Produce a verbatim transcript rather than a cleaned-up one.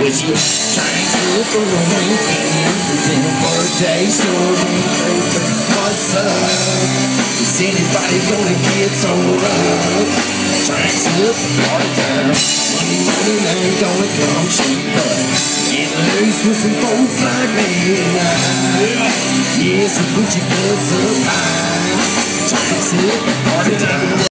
Was you trying to look for a weekend? It's in a birthday story. What's up? Is anybody gonna get so rough? Trying to look for part-time. Money, money ain't gonna come cheap, but get loose with some folks like me. Yeah, some Gucci goods up high. Trying to look for part-time.